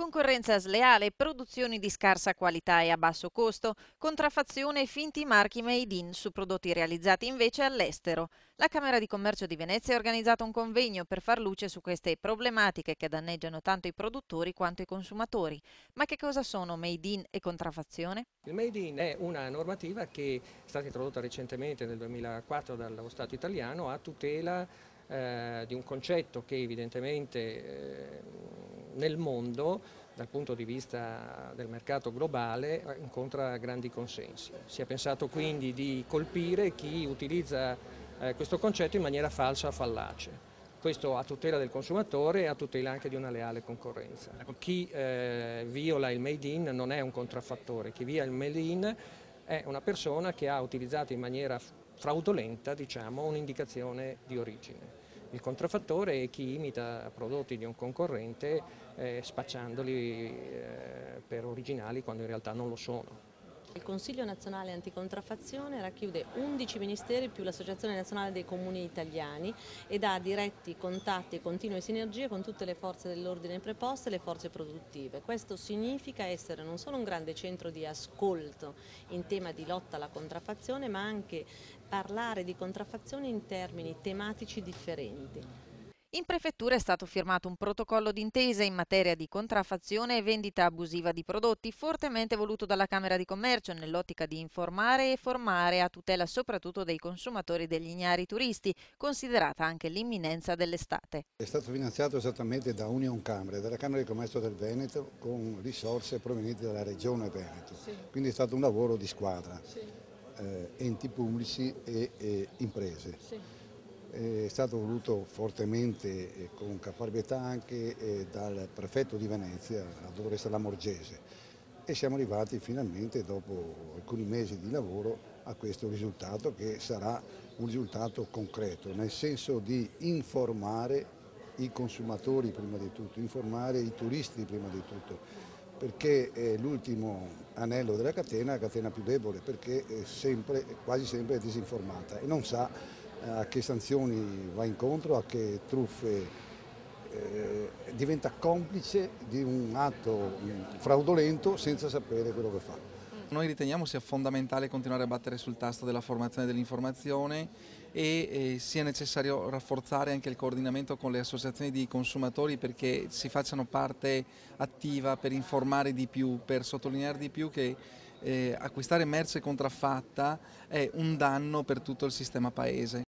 Concorrenza sleale, produzioni di scarsa qualità e a basso costo, contraffazione e finti marchi made in su prodotti realizzati invece all'estero. La Camera di Commercio di Venezia ha organizzato un convegno per far luce su queste problematiche che danneggiano tanto i produttori quanto i consumatori. Ma che cosa sono made in e contraffazione? Il Made in è una normativa che è stata introdotta recentemente nel 2004 dallo Stato italiano a tutela di un concetto che evidentemente nel mondo, dal punto di vista del mercato globale, incontra grandi consensi. Si è pensato quindi di colpire chi utilizza questo concetto in maniera falsa o fallace. Questo a tutela del consumatore e a tutela anche di una leale concorrenza. Chi viola il Made in non è un contraffattore, chi viola il Made in è una persona che ha utilizzato in maniera fraudolenta, diciamo, un'indicazione di origine. Il contraffattore è chi imita prodotti di un concorrente spacciandoli per originali quando in realtà non lo sono. Il Consiglio nazionale anticontraffazione racchiude 11 ministeri più l'Associazione nazionale dei comuni italiani ed ha diretti contatti e continue sinergie con tutte le forze dell'ordine preposte e le forze produttive. Questo significa essere non solo un grande centro di ascolto in tema di lotta alla contraffazione, ma anche parlare di contraffazione in termini tematici differenti. In prefettura è stato firmato un protocollo d'intesa in materia di contraffazione e vendita abusiva di prodotti, fortemente voluto dalla Camera di Commercio nell'ottica di informare e formare a tutela soprattutto dei consumatori degli ignari turisti, considerata anche l'imminenza dell'estate. È stato finanziato esattamente da Union Camere, dalla Camera di Commercio del Veneto, con risorse provenienti dalla Regione Veneto. Sì. Quindi è stato un lavoro di squadra, Sì. enti pubblici e imprese. Sì. È stato voluto fortemente con caparbietà anche dal prefetto di Venezia, la dottoressa Lamorgese, e siamo arrivati finalmente dopo alcuni mesi di lavoro a questo risultato, che sarà un risultato concreto, nel senso di informare i consumatori prima di tutto, informare i turisti prima di tutto, perché è l'ultimo anello della catena, la catena più debole, perché quasi sempre è disinformata e non sa a che sanzioni va incontro, a che truffe, diventa complice di un atto fraudolento senza sapere quello che fa. Noi riteniamo sia fondamentale continuare a battere sul tasto della formazione e dell'informazione e sia necessario rafforzare anche il coordinamento con le associazioni di consumatori perché si facciano parte attiva per informare di più, per sottolineare di più che acquistare merce contraffatta è un danno per tutto il sistema paese.